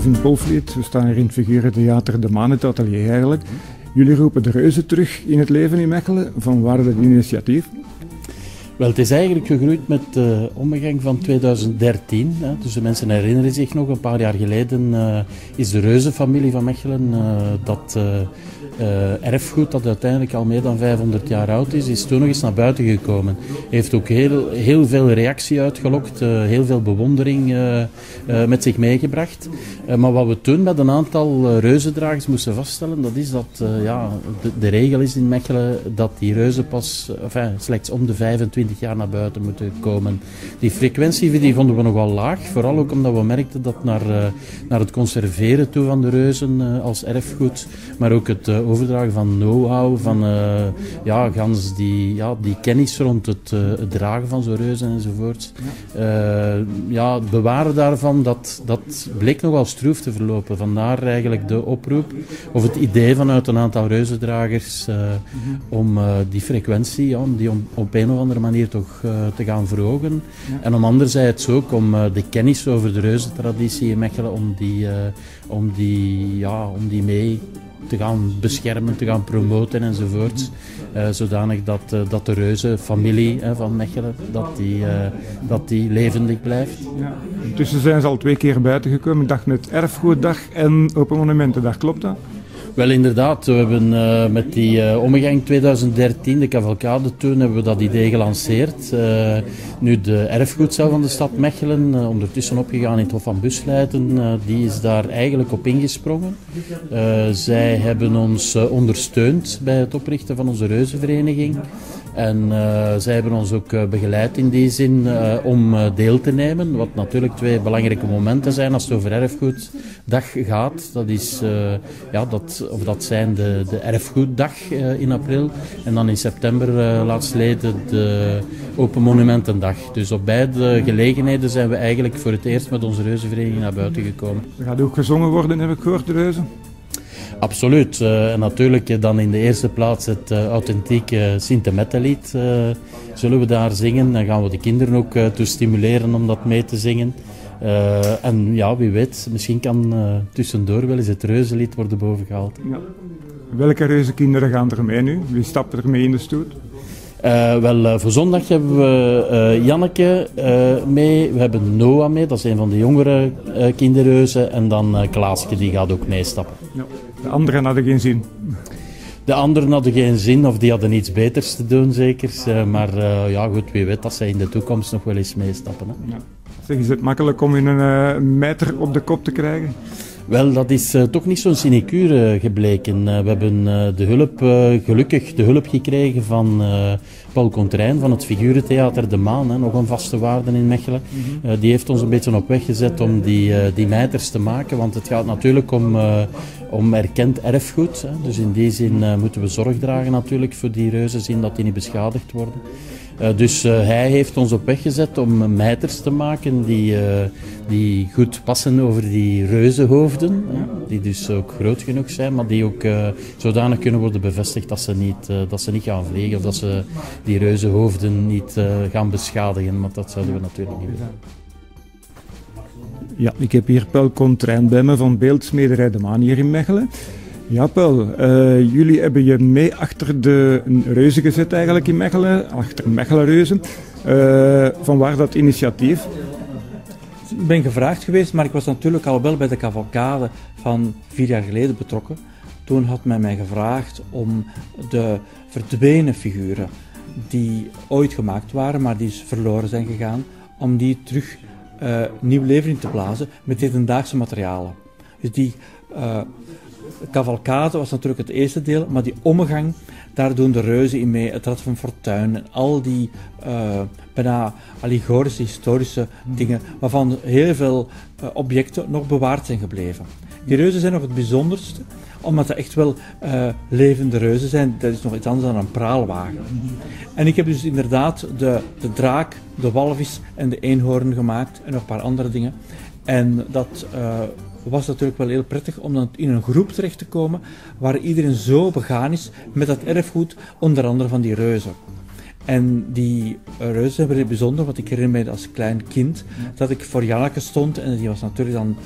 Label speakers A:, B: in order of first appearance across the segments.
A: in Polvliet. We staan hier in het Figurentheater De Maan, het atelier eigenlijk. Jullie roepen de reuzen terug in het leven in Mechelen. Van waar dat initiatief?
B: Wel, het is eigenlijk gegroeid met de ommegang van 2013. Hè. Dus de mensen herinneren zich nog, een paar jaar geleden is de reuzenfamilie van Mechelen, dat erfgoed dat uiteindelijk al meer dan 500 jaar oud is toen nog eens naar buiten gekomen. Heeft ook heel veel reactie uitgelokt, heel veel bewondering met zich meegebracht. Maar wat we toen met een aantal reuzendragers moesten vaststellen, dat is dat de regel is in Mechelen dat die reuzen pas slechts om de 25 jaar naar buiten moeten komen. Die frequentie die vonden we nogal laag, vooral ook omdat we merkten dat naar het conserveren toe van de reuzen als erfgoed, maar ook het overdragen van know-how, van gans die kennis rond het dragen van zo'n reuzen enzovoort. Het bewaren daarvan, dat bleek nogal stroef te verlopen. Vandaar eigenlijk de oproep, of het idee vanuit een aantal reuzendragers om die frequentie, om die op een of andere manier toch te gaan verhogen. Ja. En om anderzijds ook om de kennis over de reuzentraditie in Mechelen, om die mee te gaan beschermen, te gaan promoten enzovoort. Zodanig dat de reuzenfamilie van Mechelen, dat die levendig blijft. Ja.
A: Intussen zijn ze al 2 keer buiten gekomen. Ik dacht met Erfgoeddag en Open Monumentendag, klopt dat?
B: Wel inderdaad, we hebben met die ommegang 2013, de cavalcade toen, hebben we dat idee gelanceerd. Nu de erfgoedcel van de stad Mechelen, ondertussen opgegaan in het Hof van Busleiten, die is daar eigenlijk op ingesprongen. Zij hebben ons ondersteund bij het oprichten van onze reuzenvereniging. En zij hebben ons ook begeleid in die zin om deel te nemen, wat natuurlijk 2 belangrijke momenten zijn als het over erfgoeddag gaat. Dat is, dat zijn de erfgoeddag in april en dan in september laatstleden de Open Monumentendag. Dus op beide gelegenheden zijn we eigenlijk voor het eerst met onze reuzenvereniging naar buiten gekomen.
A: Er gaat ook gezongen worden, heb ik gehoord, de reuzen?
B: Absoluut. En natuurlijk dan in de eerste plaats het authentieke Sint-Mette-lied zullen we daar zingen. Dan gaan we de kinderen ook toe stimuleren om dat mee te zingen. En ja, wie weet, misschien kan tussendoor wel eens het reuzenlied worden bovengehaald. Ja.
A: Welke reuzenkinderen gaan er mee nu? Wie stapt er mee in de stoet?
B: Voor zondag hebben we Janneke mee, we hebben Noah mee, dat is een van de jongere kinderreuzen, en dan Klaasje, die gaat ook meestappen. Ja.
A: De anderen hadden geen zin?
B: De anderen hadden geen zin, of die hadden iets beters te doen zeker, maar goed, wie weet dat zij in de toekomst nog wel eens meestappen. Hè. Ja.
A: Zeg, is het makkelijk om een mijter op de kop te krijgen?
B: Wel, dat is toch niet zo'n sinecure gebleken. We hebben gelukkig de hulp gekregen van Paul Conterijn van het Figurentheater De Maan, nog een vaste waarde in Mechelen. Die heeft ons een beetje op weg gezet om die mijters te maken, want het gaat natuurlijk om erkend erfgoed. Dus in die zin moeten we zorg dragen natuurlijk voor die reuzen, zien dat die niet beschadigd worden. Dus hij heeft ons op weg gezet om mijters te maken die goed passen over die reuzenhoofden, die dus ook groot genoeg zijn, maar die ook zodanig kunnen worden bevestigd dat ze niet gaan vliegen of dat ze die reuzenhoofden niet gaan beschadigen, want dat zouden we natuurlijk niet willen.
A: Ja, ik heb hier Paul Conterijn bij me van Beeldsmederij De Maan hier in Mechelen. Ja, Paul, jullie hebben je mee achter de reuzen gezet eigenlijk in Mechelen, achter Mechelen Reuzen. Van waar dat initiatief?
C: Ik ben gevraagd geweest, maar ik was natuurlijk al wel bij de cavalcade van 4 jaar geleden betrokken. Toen had men mij gevraagd om de verdwenen figuren die ooit gemaakt waren, maar die verloren zijn gegaan, om die terug nieuw leven in te blazen met hedendaagse materialen. Dus die cavalcade was natuurlijk het eerste deel, maar die ommegang, daar doen de reuzen in mee, het Rad van Fortuin en al die bijna allegorische, historische dingen, waarvan heel veel objecten nog bewaard zijn gebleven. Die reuzen zijn nog het bijzonderste, omdat ze echt wel levende reuzen zijn. Dat is nog iets anders dan een praalwagen. En ik heb dus inderdaad de draak, de walvis en de eenhoorn gemaakt en nog een paar andere dingen. En dat was natuurlijk wel heel prettig om dan in een groep terecht te komen waar iedereen zo begaan is met dat erfgoed, onder andere van die reuzen. En die reuzen hebben het bijzonder, want ik herinner me als klein kind dat ik voor Janneke stond en die was natuurlijk dan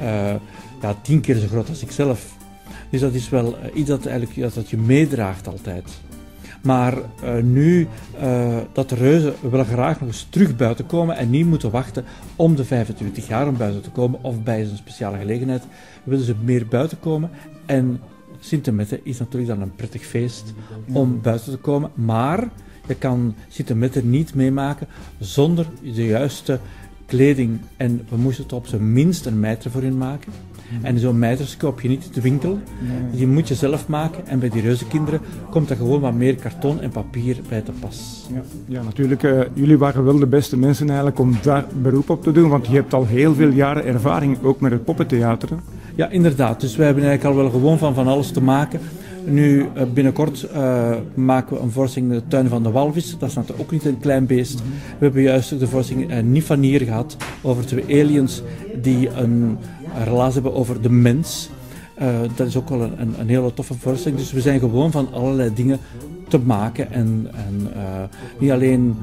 C: ja, 10 keer zo groot als ik zelf. Dus dat is wel iets dat je meedraagt altijd. Maar nu dat de reuzen wel graag nog eens terug buiten komen en niet moeten wachten om de 25 jaar om buiten te komen of bij een speciale gelegenheid, willen ze meer buiten komen. En Sint-Mette is natuurlijk dan een prettig feest om buiten te komen, maar je kan Sint-Mette niet meemaken zonder de juiste kleding. En we moesten het op zijn minst een mijter voor hun maken. En zo'n mijters koop je niet in de winkel. Die moet je zelf maken. En bij die reuzenkinderen komt er gewoon wat meer karton en papier bij te pas.
A: Ja, natuurlijk. Jullie waren wel de beste mensen eigenlijk om daar beroep op te doen. Want je hebt al heel veel jaren ervaring, ook met het poppentheater.
C: Ja, inderdaad. Dus wij hebben eigenlijk al wel gewoon van alles te maken. Nu, binnenkort maken we een voorstelling in de tuin van de walvis. Dat is natuurlijk ook niet een klein beest. We hebben juist de voorstelling Nifanier gehad over 2 aliens die een relaas hebben over de mens. Dat is ook wel een hele toffe voorstelling. Dus we zijn gewoon van allerlei dingen te maken. En niet alleen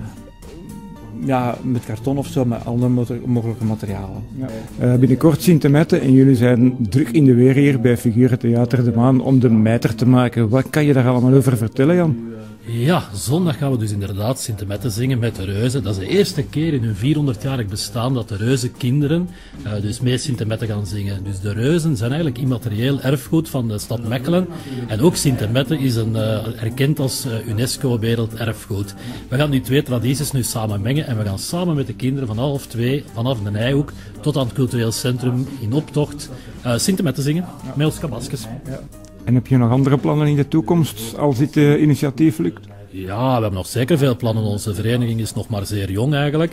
C: met karton of zo, maar alle mogelijke materialen.
A: Binnenkort Sint-Mette en jullie zijn druk in de weer hier bij Figurentheater De Maan om de mijter te maken. Wat kan je daar allemaal over vertellen, Jan?
D: Ja, zondag gaan we dus inderdaad Sint-Mette zingen met de reuzen. Dat is de eerste keer in hun 400-jarig bestaan dat de reuzenkinderen dus mee Sint-Mette gaan zingen. Dus de reuzen zijn eigenlijk immaterieel erfgoed van de stad Mechelen. En ook Sint-Mette is erkend als UNESCO werelderfgoed. We gaan die 2 tradities nu samen mengen en we gaan samen met de kinderen van 1:30 vanaf de Nijhoek tot aan het cultureel centrum in optocht Sint-Mette zingen met ons kabasjes.
A: En heb je nog andere plannen in de toekomst als dit initiatief lukt?
D: Ja, we hebben nog zeker veel plannen. Onze vereniging is nog maar zeer jong eigenlijk.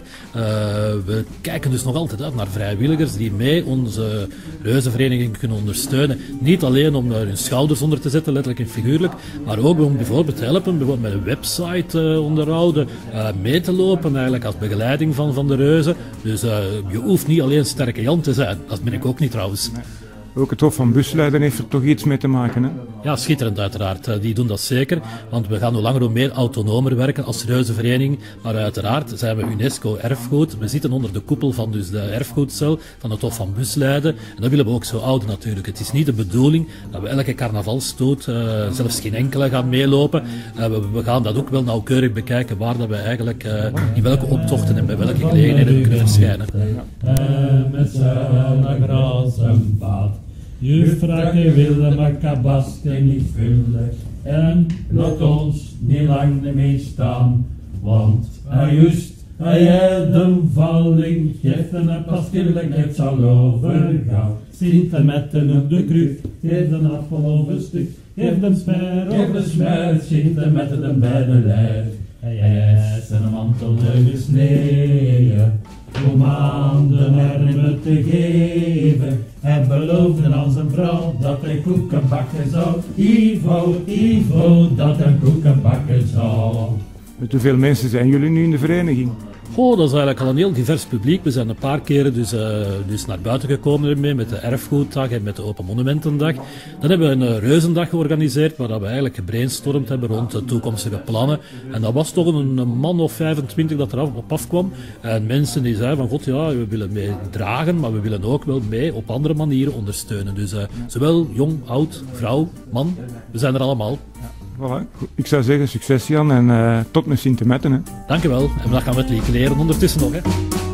D: We kijken dus nog altijd uit naar vrijwilligers die mee onze reuzenvereniging kunnen ondersteunen. Niet alleen om hun schouders onder te zetten, letterlijk en figuurlijk, maar ook om bijvoorbeeld te helpen, bijvoorbeeld met een website onderhouden, mee te lopen eigenlijk als begeleiding van de reuzen. Dus je hoeft niet alleen sterke Jan te zijn. Dat ben ik ook niet trouwens.
A: Nee. Ook het Hof van Busluiden heeft er toch iets mee te maken, hè?
D: Ja, schitterend uiteraard. Die doen dat zeker, want we gaan hoe langer hoe meer autonomer werken als reuzenvereniging. Maar uiteraard zijn we UNESCO-erfgoed. We zitten onder de koepel van dus de erfgoedcel van het Hof van Busluiden. En dat willen we ook zo houden natuurlijk. Het is niet de bedoeling dat we elke carnavalsstoet, zelfs geen enkele, gaan meelopen. We gaan dat ook wel nauwkeurig bekijken waar dat we eigenlijk in welke optochten en bij welke gelegenheden kunnen verschijnen.
E: Met z'n gras en paard. Juffrouw wilde maar kabasten niet vullen. En laat ons niet lang mee staan. Want juist, hij de valling geeft en pas stillijk het zal overgaan. Sint-Mette op de kruk, geeft een appel of een stuk. Geeft een smer op de smer, Sint-Mette de beide lijf. Hij is een mantel gesneden. Om aan de armen te geven. Hij beloofde aan zijn vrouw dat hij koeken bakken zou. Ivo, dat hij koeken bakken zou.
A: Met hoeveel mensen zijn jullie nu in de vereniging?
D: Dat is eigenlijk al een heel divers publiek. We zijn een paar keren dus naar buiten gekomen ermee met de Erfgoeddag en met de Open Monumentendag. Dan hebben we een reuzendag georganiseerd waar we eigenlijk gebrainstormd hebben rond de toekomstige plannen. En dat was toch een man of 25 dat er op afkwam. En mensen die zeiden van god ja, we willen mee dragen, maar we willen ook wel mee op andere manieren ondersteunen. Dus zowel jong, oud, vrouw, man, we zijn er allemaal.
A: Voilà. Ik zou zeggen succes Jan en tot met Sint-Mette.
D: Dankjewel en dan gaan we het leren ondertussen nog. Hè.